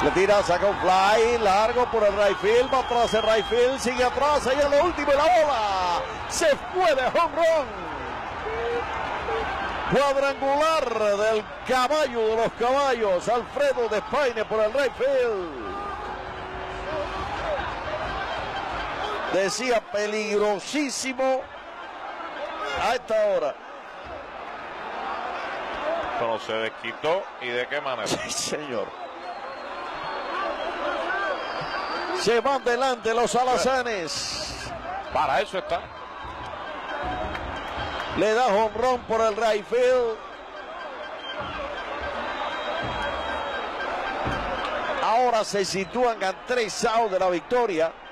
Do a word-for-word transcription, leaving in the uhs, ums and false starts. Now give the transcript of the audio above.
Le tira, saca un fly largo por el right field, va atrás el right field, sigue atrás, ahí en lo último y la bola se fue de home run. Cuadrangular del caballo de los caballos, Alfredo Despaine por el right field. Decía peligrosísimo a esta hora. Pero se desquitó, y de qué manera. Sí, señor. Se van delante los alazanes. Para eso está. Le da home run por el right field. Ahora se sitúan a tres outs de la victoria.